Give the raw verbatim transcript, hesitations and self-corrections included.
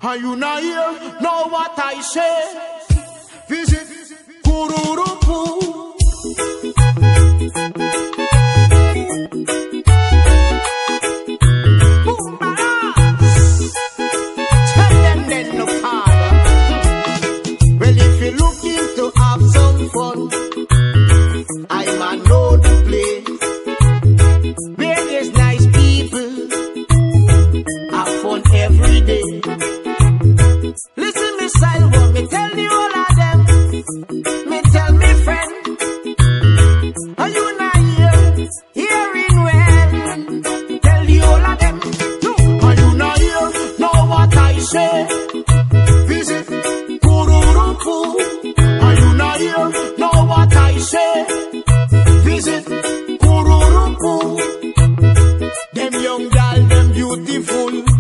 Are you not here? Know what I say? Visit Kururupu. Tell them then no father. Well, if you're looking to have some fun, I man know the place where there's nice people, have fun every day. Listen, me Salvo, me tell you all of them. Me tell me friend, are you not here? Hearing well. Tell you all of them. No, are you not here? Know what I say? Visit Kururupu. Are you not here? Know what I say? Visit Kururupu. Them young gal, them beautiful.